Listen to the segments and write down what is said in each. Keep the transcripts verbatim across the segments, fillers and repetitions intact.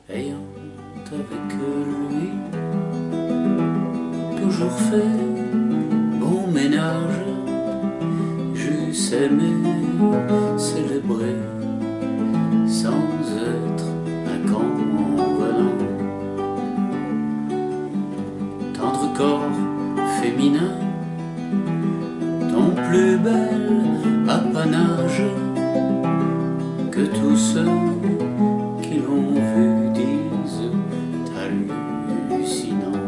ayant avec lui toujours fait bon ménage, j'eusse aimé célébrer sans être un convenant. Tendre corps féminin, ton plus bel apanage, que tous ceux qui l'ont vu disent hallucinant.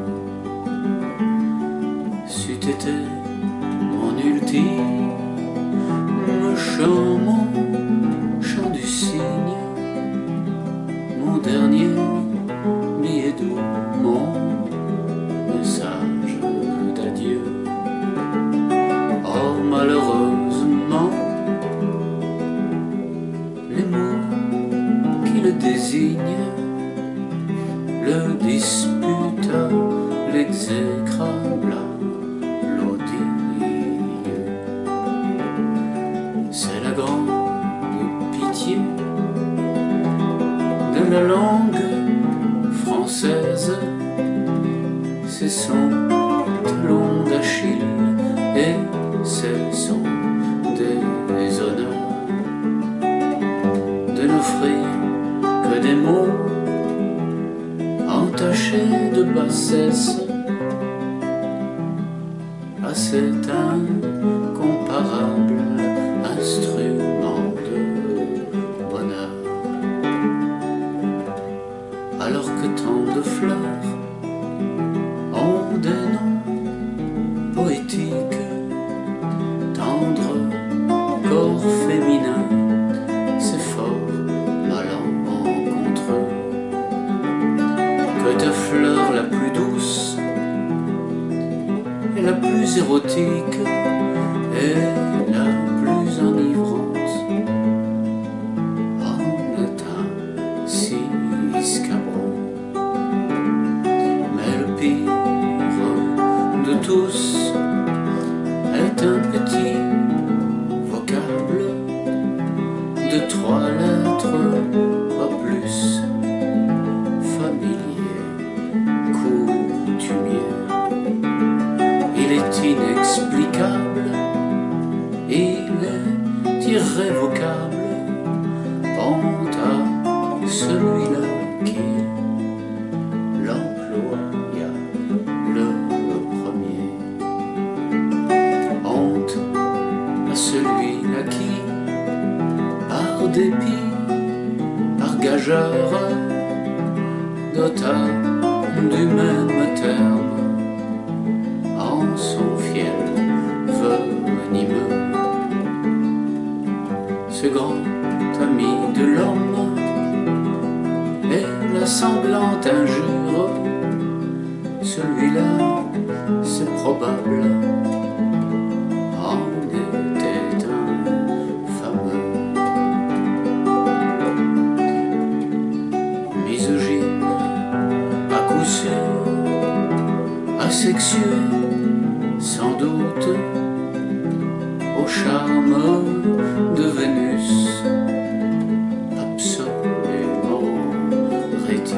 C'eût été mon ultime chant, mon chant du cygne, mon dernier billet doux, mon message d'adieu. Or malheureusement, les mots qui le désignent le disputent, l'exécrable l'odie. C'est la grande pitié de la langue française, c'est son talon d'Achille et c'est son déshonneur de n'offrir que des mots entachés de bassesse à cet incomparable instrument de bonheur. Alors que tant de fleurs ont des noms poétiques, tendre corps féminin, c'est fort malencontreux que ta fleur la plus douce et la plus érotique et la plus enivrante en est un si scabreux. Mais le pire de tous est un petit vocable de trois lettres, pas plus, familier, coutumier. Il est inexplicable, il est irrévocable, quant à celui-là qui l'employa le premier. Honte à celui-là qui, par dépit, par gageure, dota du même terme en son fiel venimeux ce grand ami de l'homme et la sanglante injure. Celui-là, c'est probable, en était un fameux. Misogyne, à coup sûr, asexué, sans doute, au charme de Vénus, absolument rétif.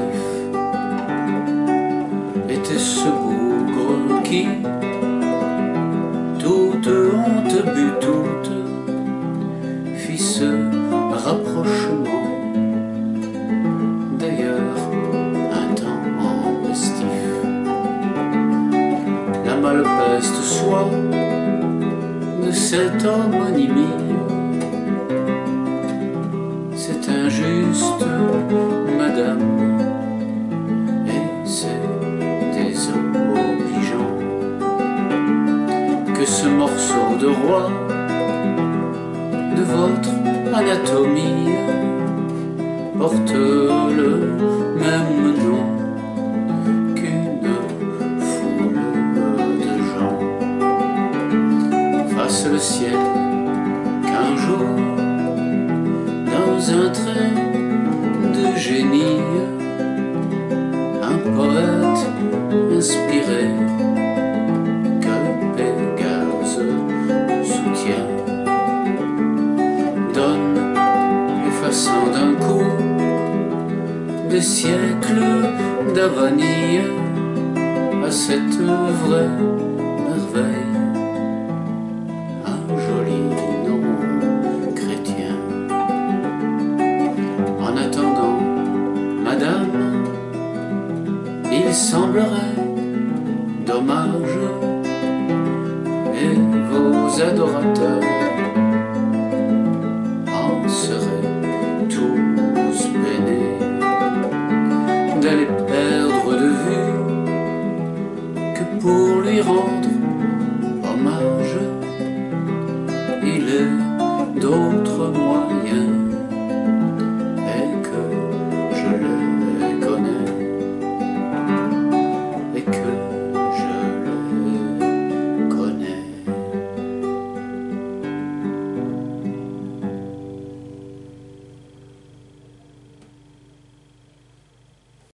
Était ce bougre qui, toute honte but toute, fit ce rapprochement, d'ailleurs un temps restif. La malpeste soit de cette homonymie, c'est injuste, madame, et c'est désobligeant que ce morceau de roi de votre anatomie porte le même nom qu'une foule de gens. Fasse le ciel qu'un jour, dans un trait de génie, un poète inspiré que Pégase soutient donne, effaçant d'un coup des siècles d'avanille à cette vraie merveille, un joli nom chrétien. En attendant, madame, il semblerait dommage, et vos adorateurs